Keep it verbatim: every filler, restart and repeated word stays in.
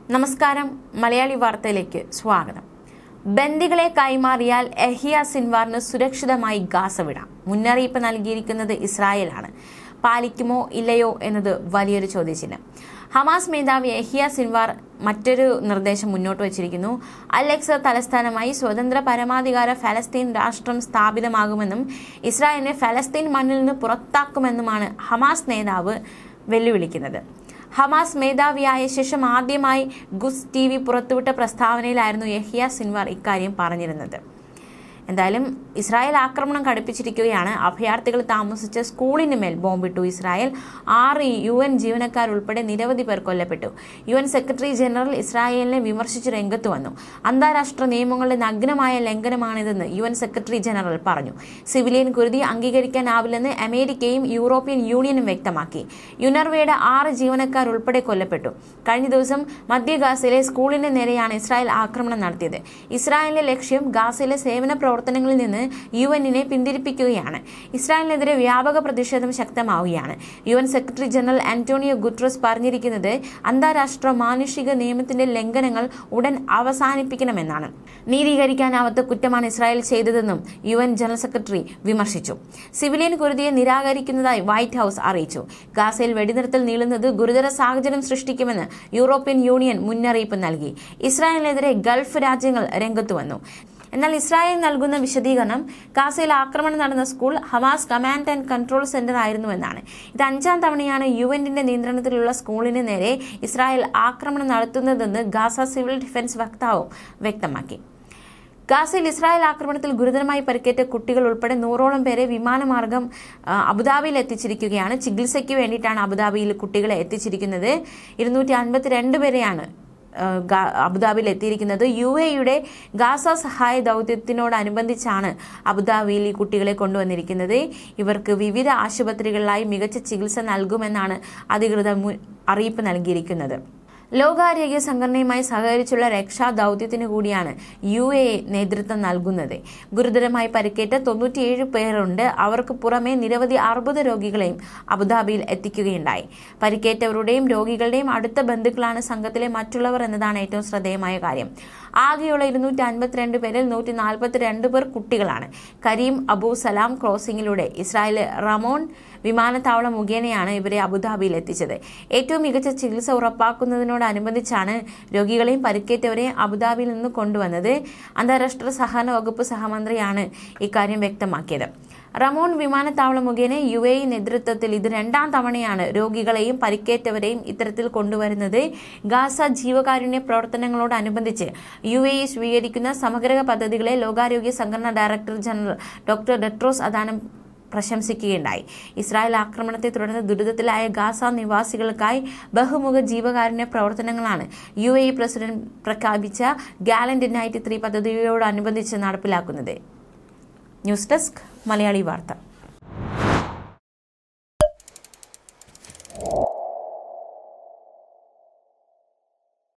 നമസ്കാരം മലയാളി വാർത്തയിലേക്ക് സ്വാഗതം. ബന്ദികളെ കൈമാറിയാൽ യഹ്യ സിൻവാറിന് സുരക്ഷിതമായി ഗാസ വിടാം. മുന്നറിയിപ്പ് നൽകിയിരിക്കുന്നത് ഇസ്രായേലാണ്. പാലിക്കുമോ ഇല്ലയോ എന്നത് വലിയൊരു ചോദ്യചിഹ്നം. ഹമാസ് മേധാവി യഹ്യ സിൻവാർ മറ്റൊരു നിർദ്ദേശം മുന്നോട്ട് വച്ചിരിക്കുന്നു. അൽ-അക്സ തലസ്ഥാനമായി സ്വതന്ത്ര പരമാധികാര ഫലസ്തീൻ രാഷ്ട്രം സ്ഥാപിതമാകുമെന്നും ഇസ്രായേലിനെ ഫലസ്തീൻ മണ്ണിൽ നിന്ന് പുറത്താക്കുമെന്നുമാണ് ഹമാസ് നേതാവ് വെല്ലുവിളിക്കുന്നത്. ഹമാസ് മേധാവിയായ ശേഷം ആദ്യമായി ഗുസ് ടി വി പുറത്തുവിട്ട പ്രസ്താവനയിലായിരുന്നു യഹ്യ സിൻവാർ ഇക്കാര്യം പറഞ്ഞിരുന്നത്. എന്തായാലും ഇസ്രായേൽ ആക്രമണം കടുപ്പിച്ചിരിക്കുകയാണ്. അഭയാർത്ഥികൾ താമസിച്ച സ്കൂളിന് മേൽ ബോംബിട്ടു ഇസ്രായേൽ. ആറ് യു എൻ ജീവനക്കാരുൾപ്പെടെ നിരവധി പേർ കൊല്ലപ്പെട്ടു. യു എൻ സെക്രട്ടറി ജനറൽ ഇസ്രായേലിനെ വിമർശിച്ച് രംഗത്ത് വന്നു. അന്താരാഷ്ട്ര നിയമങ്ങളുടെ നഗ്നമായ ലംഘനമാണിതെന്ന് യു എൻ സെക്രട്ടറി ജനറൽ പറഞ്ഞു. സിവിലിയൻ കുരുതി അംഗീകരിക്കാനാവില്ലെന്ന് അമേരിക്കയും യൂറോപ്യൻ യൂണിയനും വ്യക്തമാക്കി. യുനർവയുടെ ആറ് ജീവനക്കാർ ഉൾപ്പെടെ കൊല്ലപ്പെട്ടു. കഴിഞ്ഞ ദിവസം മധ്യ ഗാസയിലെ സ്കൂളിന് നേരെയാണ് ഇസ്രായേൽ ആക്രമണം നടത്തിയത്. ഇസ്രായേലിന്റെ ലക്ഷ്യം ഗാസയിലെ സേവന പ്രവർത്തനങ്ങളിൽ നിന്ന് യു എന്നിനെ പിന്തിരിപ്പിക്കുകയാണ്. ഇസ്രായേലിനെതിരെ വ്യാപക പ്രതിഷേധം ശക്തമാവുകയാണ്. U N secretary general Antonio Guterres പറഞ്ഞിരിക്കുന്നത് അന്താരാഷ്ട്ര മാനുഷിക നിയമത്തിന്റെ ലംഘനങ്ങൾ ഉടൻ അവസാനിപ്പിക്കണമെന്നാണ്. നീതീകരിക്കാനാവാത്ത കുറ്റമാണ് ഇസ്രായേൽ ചെയ്തതെന്നും യു എൻ ജനറൽ സെക്രട്ടറി വിമർശിച്ചു. സിവിലിയൻ കുരുതിയെ നിരാകരിക്കുന്നതായി വൈറ്റ് ഹൌസ് അറിയിച്ചു. ഗാസയിൽ വെടിനിർത്തൽ നീളുന്നത് ഗുരുതര സാഹചര്യം സൃഷ്ടിക്കുമെന്ന് യൂറോപ്യൻ യൂണിയൻ മുന്നറിയിപ്പ് നൽകി. ഇസ്രായേലിനെതിരെ ഗൾഫ് രാജ്യങ്ങൾ രംഗത്തു വന്നു. എന്നാൽ ഇസ്രായേൽ നൽകുന്ന വിശദീകരണം ഗാസയിൽ ആക്രമണം നടന്ന school Hamas command and control centre ആയിരുന്നുവെന്നാണ്. ഇത് അഞ്ചാം തവണയാണ് യു എന്നിന്റെ നിയന്ത്രണത്തിലുള്ള സ്കൂളിന് നേരെ ഇസ്രായേൽ ആക്രമണം നടത്തുന്നതെന്ന് ഗാസ സിവിൽ ഡിഫൻസ് വക്താവും വ്യക്തമാക്കി. ഗാസയിൽ ഇസ്രായേൽ ആക്രമണത്തിൽ ഗുരുതരമായി പരിക്കേറ്റ കുട്ടികൾ ഉൾപ്പെടെ നൂറോളം പേരെ വിമാനമാർഗം അബുദാബിയിൽ എത്തിച്ചിരിക്കുകയാണ്. ചികിത്സയ്ക്ക് വേണ്ടിയിട്ടാണ് അബുദാബിയിൽ കുട്ടികളെ എത്തിച്ചിരിക്കുന്നത്. ഇരുന്നൂറ്റി അൻപത്തിരണ്ട് പേരെയാണ് അബുദാബിയിൽ എത്തിയിരിക്കുന്നത്. യു എയുടെ ഗാസ സഹായ ദൗത്യത്തിനോടനുബന്ധിച്ചാണ് അബുദാബിയിൽ ഈ കുട്ടികളെ കൊണ്ടുവന്നിരിക്കുന്നത്. ഇവർക്ക് വിവിധ ആശുപത്രികളിലായി മികച്ച ചികിത്സ നൽകുമെന്നാണ് അധികൃതർ അറിയിപ്പ് നൽകിയിരിക്കുന്നത്. ലോകാരോഗ്യ സംഘടനയുമായി സഹകരിച്ചുള്ള രക്ഷാ ദൗത്യത്തിന് കൂടിയാണ് യു എ നേതൃത്വം നൽകുന്നത്. ഗുരുതരമായി പരിക്കേറ്റ തൊണ്ണൂറ്റിയേഴ് പേരുണ്ട്. അവർക്ക് പുറമെ നിരവധി അർബുദ രോഗികളെയും അബുദാബിയിൽ എത്തിക്കുകയുണ്ടായി. പരിക്കേറ്റവരുടെയും രോഗികളുടെയും അടുത്ത ബന്ധുക്കളാണ് സംഘത്തിലെ മറ്റുള്ളവർ എന്നതാണ് ഏറ്റവും ശ്രദ്ധേയമായ കാര്യം. ആകെയുള്ള ഇരുന്നൂറ്റി അൻപത്തിരണ്ട് പേരിൽ നൂറ്റി നാൽപ്പത്തിരണ്ട് പേർ കുട്ടികളാണ്. കരീം അബു സലാം ക്രോസിംഗിലൂടെ ഇസ്രായേൽ റമോൺ വിമാനത്താവളം മുഖേനയാണ് ഇവരെ അബുദാബിയിൽ എത്തിച്ചത്. ഏറ്റവും മികച്ച ചികിത്സ ഉറപ്പാക്കുന്നതിനോടനുബന്ധിച്ചാണ് രോഗികളെയും പരിക്കേറ്റവരെയും അബുദാബിയിൽ നിന്ന് കൊണ്ടുവന്നത്. അന്താരാഷ്ട്ര സഹകരണ വകുപ്പ് സഹമന്ത്രിയാണ് ഇക്കാര്യം വ്യക്തമാക്കിയത്. റമോൺ വിമാനത്താവളം മുഖേന യു എ നേതൃത്വത്തിൽ ഇത് രണ്ടാം തവണയാണ് രോഗികളെയും പരിക്കേറ്റവരെയും ഇത്തരത്തിൽ കൊണ്ടുവരുന്നത്. ഗാസ ജീവകാരുണ്യ പ്രവർത്തനങ്ങളോടനുബന്ധിച്ച് യു എ സ്വീകരിക്കുന്ന സമഗ്ര പദ്ധതികളെ ലോകാരോഗ്യ സംഘടന director general doctor Tedros Adhanom പ്രശംസിക്കുകയുണ്ടായി. Israel ആക്രമണത്തെ തുടർന്ന് ദുരിതത്തിലായ ഗാസ നിവാസികൾക്കായി ബഹുമുഖ ജീവകാരുണ്യ പ്രവർത്തനങ്ങളാണ് യു എ പ്രസിഡന്റ് പ്രഖ്യാപിച്ച ഗാലന്റ് നൈറ്റ് ത്രീ പദ്ധതിയോടനുബന്ധിച്ച് നടപ്പിലാക്കുന്നത്. ന്യൂസ് ഡെസ്ക് മലയാളി വാർത്ത.